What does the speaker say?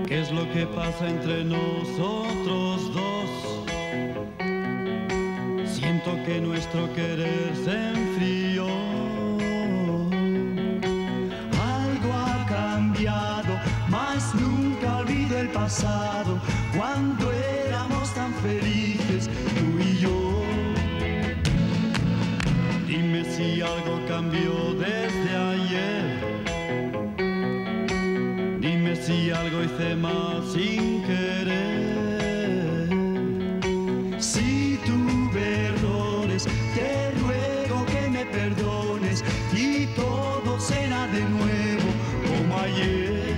¿Qué es lo que pasa entre nosotros dos? Siento que nuestro querer se enfrió. Algo ha cambiado, mas nunca olvido el pasado, cuando éramos tan felices, tú y yo. Dime si algo cambió desde ayer. Dime si algo hice mal sin querer. Si tuve errores, te ruego que me perdones y todo será de nuevo como ayer.